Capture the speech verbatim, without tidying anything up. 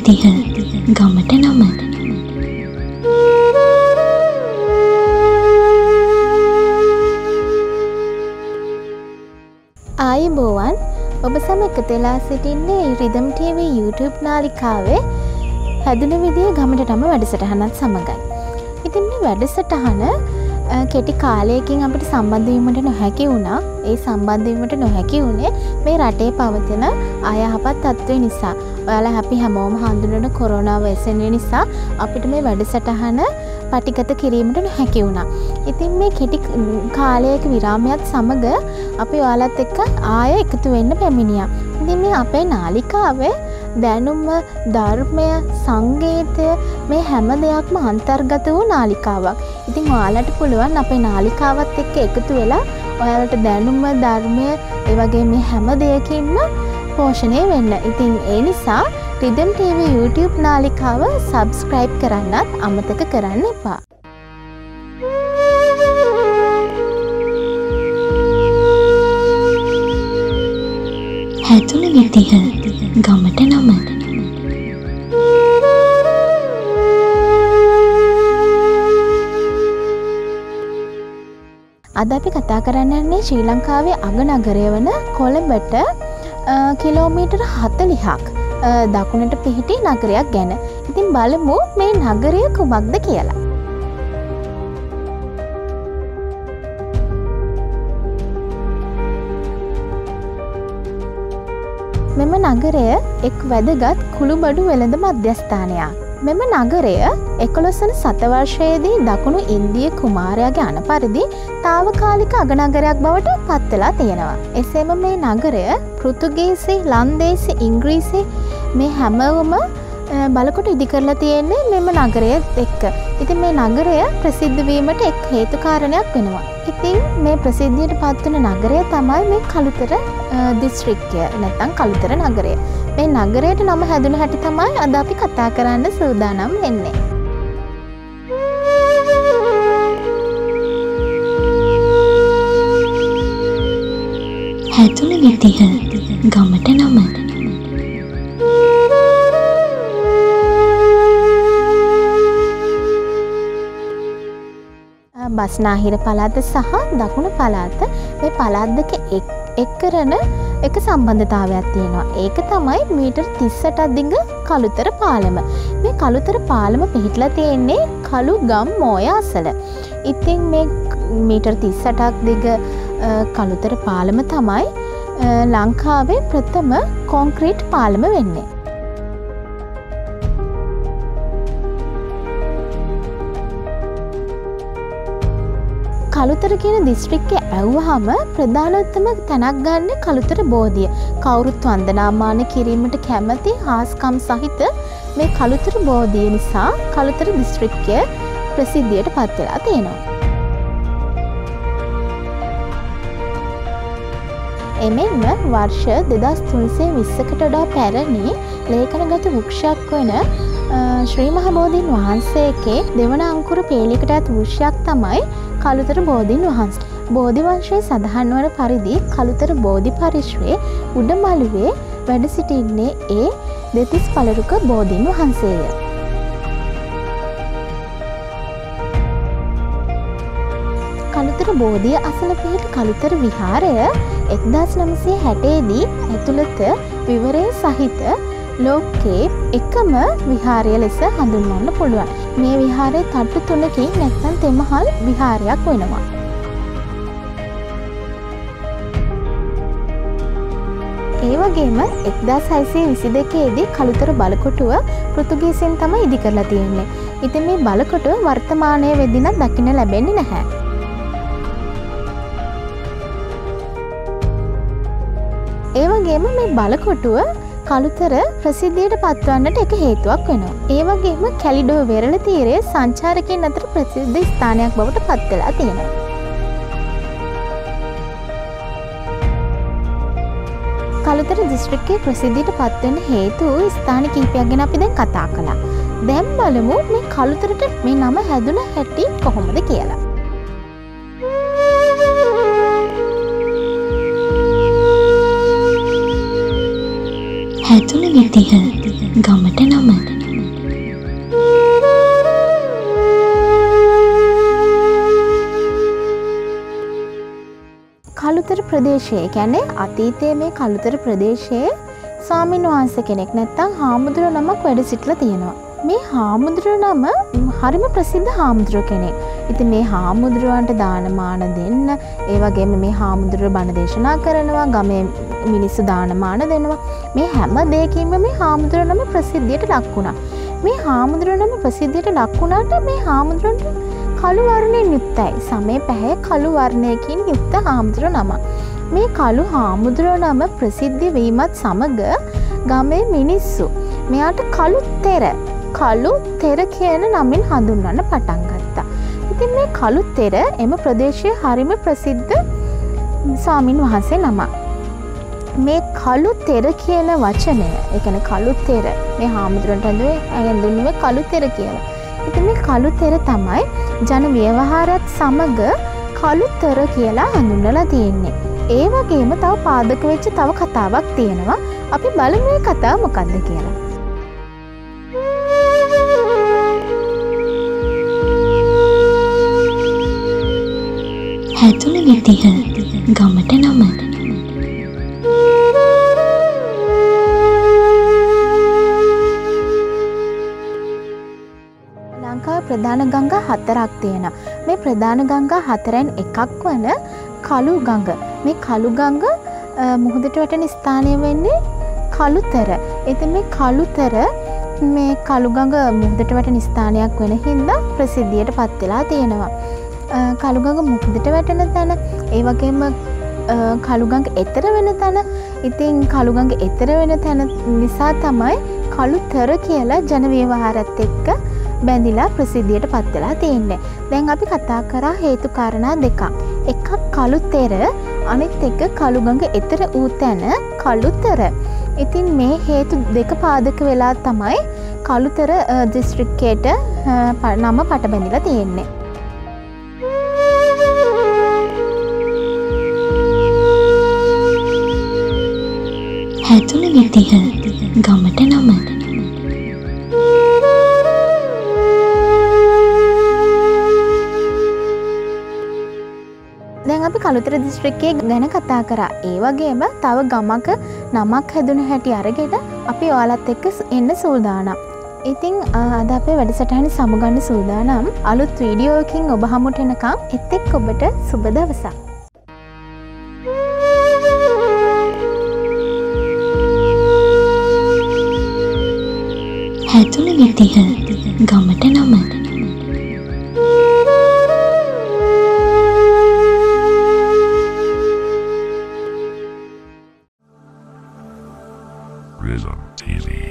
විදිහ ගමට නම ආයුබෝවන් ඔබ සම එකතු වෙලා සිටින්නේ රිදම් ටීවී YouTube නාලිකාවේ හැදුන විදිය ගමට නම වැඩසටහනත් සමගයි. ඉතින් මේ වැඩසටහන කෙටි කාලයකින් අපිට සම්බන්ධ වීමට නොහැකි වුණා. ඒ සම්බන්ධ වීමට නොහැකි වුණේ මේ රටේ පවතින අයහපත් තත්ත්වය නිසා. ඔයාලා අපි හැමෝම හඳුනන කොරෝනා වෛරසය නිසා අපිට මේ වැඩසටහන පටිගත කිරීමට නොහැකි වුණා. ඉතින් මේ කෙටි කාලයක විරාමයත් සමග අපි ඔයාලත් එක්ක ආයෙ එකතු වෙන්න පැමිණියා. ඉතින් මේ අපේ නාලිකාවේ දැනුම, ධර්මය, සංගීතය මේ හැම දෙයක්ම අන්තර්ගත වූ නාලිකාවක්. ඉතින් ඔයාලට පුළුවන් අපේ නාලිකාවත් එක්ක එකතු වෙලා ඔයාලට දැනුම, ධර්මය, ඒ වගේ මේ හැම දෙයකින්ම පෝෂණය වෙන්න. ඉතින් ඒ නිසා රිදම් ටීවී YouTube නාලිකාව subscribe කරන්නත් අමතක කරන්න එපා. හැදුන විදිහ ගමට නම අද අපි කතා කරන්න යන්නේ ශ්‍රී ලංකාවේ අගනගරය වන කොළඹට කිලෝමීටර් හතළිහක් දකුණට පිහිටි නගරයක් ගැන. ඉතින් බලමු මේ නගරය කුමක්ද කියලා. මෙම නගරය එක් වැදගත් කුළුබඩු වෙළඳ මධ්‍යස්ථානයක්. මෙම නගරය එකොළොස් වන සතවර්ෂයේදී දකුණු ඉන්දිය කුමාරයාගේ අණ පරිදි තාවකාලික අගනගරයක් බවට පත් වෙලා තියෙනවා. එසේම මේ නගරය පෘතුගීසි, ලන්දේසි, ඉංග්‍රීසි මේ හැමෝම බලකොට ඉදි කරලා තියෙන්නේ මෙම නගරය එක්ක. ඉතින් මේ නගරය ප්‍රසිද්ධ වීමට එක් හේතු කාරණයක් වෙනවා. ඉතින් මේ ප්‍රසිද්ධියට පත් වෙන නගරය තමයි මේ කළුතර දිස්ත්‍රික්කය නැත්නම් කළුතර නගරය. මේ නගරයට නම හැදුන හැටි තමයි අද අපි කතා කරන්න සූදානම් වෙන්නේ. හැදුන විදිහ ගමට නම බස්නාහිර පළාත සහ දකුණු පළාත මේ පළාත් දෙක එක් කරන එක සම්බන්ධතාවයක් තියෙනවා. ඒක තමයි මීටර් තිස් අටක් දිග කළුතර පාලම. මේ කළුතර පාලම පිහිටලා තියෙන්නේ කළුගම් මෝය අසල. ඉතින් මේ මීටර් තිස් අටක් දිග කළුතර පාලම තමයි ලංකාවේ ප්‍රථම කොන්ක්‍රීට් පාලම වෙන්නේ. කළුතර කියන දිස්ත්‍රික්කය ඇව්වහම ප්‍රධානතම තැනක් ගන්න කළුතර බෝධිය. කවුරුත් වන්දනාමාන කිරීමට කැමති හාස්කම් සහිත මේ කළුතර බෝධිය නිසා කළුතර දිස්ත්‍රික්කය ප්‍රසිද්ධියට පත් වෙලා තියෙනවා. එමෙන්ම වර්ෂ දෙදහස් තුන්සිය විස්සකට වඩා පැරණි ලේඛනගත වෘක්ෂයක් වන ශ්‍රී මහ බෝධීන් වහන්සේගේ දෙවන අංකුර පේලිකටත් වෘක්ෂයක් තමයි කළුතර බෝධීන් වහන්සේ. බෝධි වංශයේ සඳහන් වන පරිදි කළුතර බෝධි පරිශ්‍රයේ උඩමළුවේ වැඩ සිටින්නේ ඒ දෙතිස් පළරුක බෝධීන් වහන්සේය. කළුතර බෝධිය අසල පිහිටි කළුතර විහාරය එක්දාස් නවසිය හැටේ දී ඇතුළත විවරය සහිත ලෝකයේ එකම විහාරය ලෙස හඳුන්වන්න පුළුවන්. මේ විහාරයේ තට්ටු තුනකින් නැත්නම් තෙමහල් විහාරයක් වෙනවා. ඒ වගේම එක්දාස් හයසිය විසි දෙකේ දී කළුතර බලකොටුව පෘතුගීසින් තමයි ඉදි කරලා තියෙන්නේ. ඉතින් මේ බලකොටුව වර්තමානයේ වෙදිනත් දකින්න ලැබෙන්නේ නැහැ. ඒ වගේම මේ බලකොටුව කළුතර ප්‍රසිද්ධියට පත්වන්නට එක හේතුවක් වෙනවා. ඒ වගේම කැලිඩෝ වෙරළ තීරයේ සංචාරකයන් අතර ප්‍රසිද්ධ ස්ථානයක් බවට පත් වෙලා තියෙනවා. කළුතර දිස්ත්‍රික්කයේ ප්‍රසිද්ධියට පත් වෙන්න හේතු ස්ථාන කිහිපයක් ගැන අපි දැන් කතා කළා. දැන් බලමු මේ කළුතරට මේ නම හැදුන හැටි කොහොමද කියලා. හැදුන විදිහ ගමට නම කළුතර ප්‍රදේශයේ කියන්නේ අතීතයේ මේ කළුතර ප්‍රදේශයේ ස්වාමීන් වහන්සේ කෙනෙක් නැත්තම් හාමුදුරුවෝ නමක් වැඩ සිටලා තියෙනවා. මේ හාමුදුරුවෝ නම හරිම ප්‍රසිද්ධ හාමුදුරුවෝ කෙනෙක්. ඉතින් මේ හාමුදුරුවන්ට දානමාන දෙන්න, ඒ වගේම මේ හාමුදුරුවෝ බණ දේශනා කරනවා, ගමේ මිනිස්සු දානමාන දෙනවා. මේ හැම දෙයකින්ම මේ හාමුදුරුවෝ නම ප්‍රසිද්ධියට ලක් වුණා. මේ හාමුදුරුවෝ නම ප්‍රසිද්ධියට ලක් වුණාට මේ හාමුදුරුවන්ට කළු වර්ණයෙන් යුක්තයි. සමේ පැහැ කළු වර්ණයකින් යුක්ත හාමුදුරුවෝ නම. මේ කළු හාමුදුරුවෝ නම ප්‍රසිද්ධ වීමත් සමග ගමේ මිනිස්සු මෙයාට කළු තෙර කළු තෙර කියන නමින් හඳුන්වන්න පටන් ගත්තා. ඉතින් මේ කළු තෙර එම ප්‍රදේශයේ හරිම ප්‍රසිද්ධ ස්වාමින් වහන්සේ නමක්. මේ කළු තෙර කියන වචනය, ඒ කියන්නේ කළු තෙර මේ හාමුදුරන්ට හඳුන්වන්නේ කළු තෙර කියලා. ඉතින් මේ කළු තෙර තමයි ජන ව්‍යවහාරات සමග කළු තෙර කියලා හඳුන්වලා තියෙන්නේ. ඒ වගේම තව පාදක වෙච්ච තව කතාවක් තියෙනවා. අපි බලමු මේ කතාව මොකක්ද කියලා. හැතුන විදිහ ගමට නම ලංකාවේ ප්‍රධාන ගංගා හතරක් තියෙනවා. මේ ප්‍රධාන ගංගා හතරෙන් එකක් වන කළු ගඟ. මේ කළු ගඟ මුහුදට වැටෙන ස්ථානය වෙන්නේ කළුතර. ඉතින් මේ කළුතර මේ කළු ගඟ මුහුදට වැටෙන ස්ථානයක් වෙන හින්දා ප්‍රසිද්ධියට පත් වෙලා තියෙනවා. කළු ගඟ මුහුදට වැටෙන තැන, ඒ වගේම කළු ගඟ එතර වෙන තැන. ඉතින් කළු ගඟ එතර වෙන තැන නිසා තමයි කළුතර කියලා ජන ව්‍යවහාරات එක්ක බැඳිලා ප්‍රසිද්ධියට පත් වෙලා තියෙන්නේ. දැන් අපි කතා කරා හේතු කාරණා දෙකක්. එකක් කළුතෙර, අනිත් එක කළු ගඟ එතර වූ තැන කළුතර. ඉතින් මේ හේතු දෙක පාදක වෙලා තමයි කළුතර දිස්ත්‍රික්කයට නම පට බැඳිලා තියෙන්නේ. හැතුන විදිහ ගමට නම දැන් අපි කළුතර දිස්ත්‍රික්කයේ ගැන කතා කරා. ඒ වගේම තව ගමක නමක් හැදුන හැටි අරගෙන අපි ඔයාලත් එක්ක එන්න සූදානම්. ඉතින් අද අපේ වැඩසටහන සමුගන්න සූදානම්. අලුත් වීඩියෝ එකකින් ඔබ හමුට එනකම් එත් එක්ක ඔබට සුබ දවසක්. හැතුන විදිහ ගමට නම Rhythm T V.